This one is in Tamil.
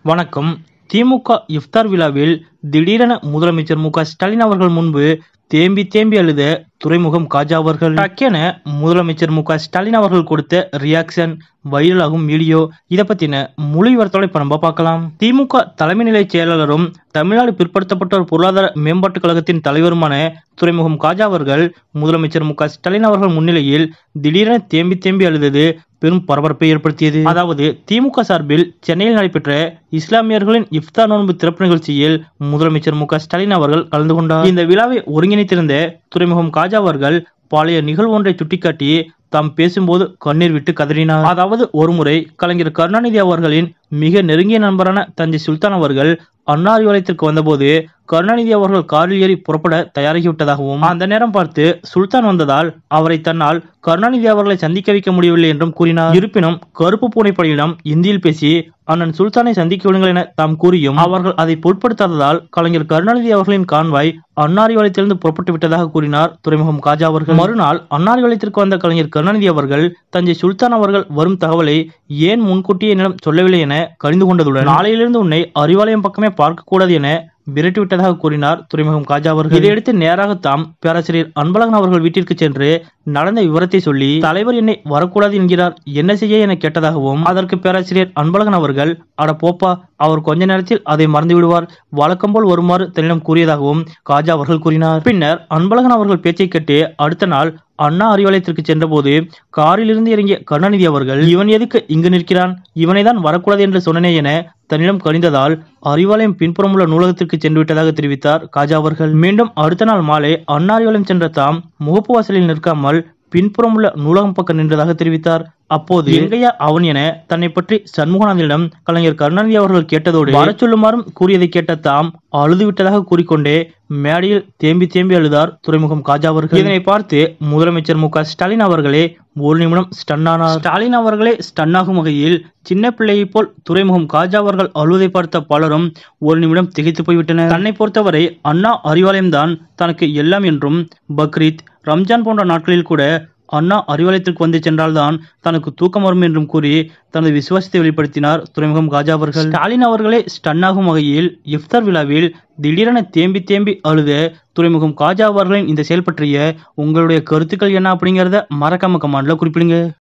வணக்கம். திமுக இஃப்தார் விழாவில் திடீரென முதலமைச்சர் மு.க.ஸ்டாலின் அவர்கள் முன்பு தேம்பி தேம்பி அழுத துறைமுகம் காஜா அவர்கள். டக்கென முதலமைச்சர் மு.க.ஸ்டாலின் அவர்கள் கொடுத்த ரியாக்ஷன் வைரலாகும் வீடியோ. இதை பத்தின முழு விவரத்தோட இப்ப நம்ம பார்க்கலாம். திமுக தலைமை நிலை செயலாளரும் தமிழ்நாடு பிற்படுத்தப்பட்டோர் பொருளாதார மேம்பாட்டுக் கழகத்தின் தலைவருமான துறைமுகம் காஜா அவர்கள் முதலமைச்சர் மு.க.ஸ்டாலின் அவர்கள் முன்னிலையில் திடீரென தேம்பி தேம்பி அழுதது பெரும் பரபரப்பை ஏற்படுத்தியது. அதாவது திமுக சார்பில் சென்னையில் நடைபெற்ற இஸ்லாமியர்களின் இஃப்தார் நோன்பு திறப்பு நிகழ்ச்சியில் முதலமைச்சர் மு.க.ஸ்டாலின் அவர்கள் கலந்து கொண்டார். இந்த விழாவை ஒருங்கிணைத்திருந்த துறைமுகம் காஜா அவர்கள் பழைய நிகழ்வு ஒன்றை சுட்டிக்காட்டி தாம் பேசும்போது கண்ணீர் விட்டு கதறினார். அதாவது ஒருமுறை கலைஞர் கருணாநிதி அவர்களின் மிக நெருங்கிய நண்பரான தஞ்சை சுல்தான் அவர்கள் அண்ணா அறிவாலயத்திற்கு வந்தபோது கருணாநிதி அவர்கள் காரில் ஏறி புறப்பட தயாராகிவிட்டதாகவும், அந்த நேரம் பார்த்து சுல்தான் வந்ததால் அவரை தன்னால் கருணாநிதி அவர்களை சந்திக்க வைக்க முடியவில்லை என்றும் கூறினார். இருப்பினும் கருப்பு பூனைப்படையிடம் இந்தியில் பேசி அண்ணன் சுல்தானை சந்திக்க விடுங்கள் என தாம் கூறியும் அவர்கள் அதை பொருட்படுத்தாததால் கலைஞர் கருணாநிதி அவர்களின் கான்வாய் அண்ணா அறிவாலயத்திலிருந்து புறப்பட்டு விட்டதாக கூறினார் துறைமுகம் காஜா அவர்கள். மறுநாள் அண்ணா அறிவாலயத்திற்கு வந்த கலைஞர் கருணாநிதி அவர்கள் தஞ்சை சுல்தான் அவர்கள் வரும் தகவலை ஏன் முன்கூட்டியே என்னிடம் சொல்லவில்லை என கடிந்து கொண்டதுடன் நாளையிலிருந்து உன்னை அறிவாலயம் பக்கமே பார்க்க கூடாது என விரட்டிவிட்டதாக கூறினார் துறைமுகம் காஜா அவர்கள். இதையடுத்து நேராக தாம் பேராசிரியர் அன்பழகன் அவர்கள் வீட்டிற்கு சென்று நடந்த விவரத்தை சொல்லி தலைவர் என்னை வரக்கூடாது என்கிறார், என்ன செய்ய என கேட்டதாகவும், அதற்கு பேராசிரியர் அன்பழகன் அவர்கள் அட போப்பா, அவர் கொஞ்ச நேரத்தில் அதை மறந்து விடுவார், வழக்கம் போல் வருமாறு தன்னிடம் கூறியதாகவும் காஜா அவர்கள் கூறினார். பின்னர் அன்பழகன் அவர்கள் பேச்சை கேட்டு அடுத்த நாள் அண்ணா அறிவாலயத்திற்கு சென்றபோது காரில் இருந்து இறங்கிய கருணாநிதி அவர்கள் இவன் எதுக்கு இங்கு நிற்கிறான், இவனை தான் வரக்கூடாது என்று சொன்னனே என தன்னிடம் கணிந்ததால் அறிவாலயம் பின்புறம் உள்ள நூலகத்திற்கு சென்று விட்டதாக தெரிவித்தார் காஜா அவர்கள். மீண்டும் அடுத்த நாள் மாலை அண்ணா அறிவாலயம் சென்ற தாம் முகப்பு வாசலில் நிற்காமல் பின்புறம் உள்ள நூலகம் பக்கம் நின்றதாக தெரிவித்தார். அப்போது எங்கையா அவன் என தன்னை பற்றி சண்முகநாதனிடம் கலைஞர் கருணாநிதி அவர்கள் கேட்டதோடு வர சொல்லுமாறும் கூறியதை கேட்ட தாம் அழுது விட்டதாக கூறிக்கொண்டே மேடையில் தேம்பி தேம்பி அழுதார் துறைமுகம் காஜா அவர்கள். இதனை பார்த்து முதலமைச்சர் மு.க.ஸ்டாலின் அவர்களே ஒரு நிமிடம் ஸ்டன் ஆனார். ஸ்டாலின் அவர்களே ஸ்டன் ஆகும் வகையில் சின்ன பிள்ளையை போல் துறைமுகம் காஜா அவர்கள் அழுவதை பார்த்த பலரும் ஒரு நிமிடம் திகைத்து போய்விட்டனர். தன்னை பொறுத்தவரை அண்ணா அறிவாலயம் தான் தனக்கு எல்லாம் என்றும் பக்ரீத் ரம்ஜான் போன்ற நாட்களில் கூட அண்ணா அறிவாலயத்திற்கு வந்து சென்றால்தான் தனக்கு தூக்கம் வரும் என்றும் கூறி தனது விசுவாசத்தை வெளிப்படுத்தினார் துறைமுகம் காஜா அவர்கள். ஸ்டாலின் அவர்களே ஸ்டன் ஆகும் வகையில் இஃப்தார் விழாவில் திடீரென தேம்பி தேம்பி அழுத துறைமுகம் காஜா அவர்களின் இந்த செயல் பற்றிய உங்களுடைய கருத்துக்கள் என்ன அப்படிங்கிறத மறக்காம கமெண்ட்ல குறிப்பிடுங்க.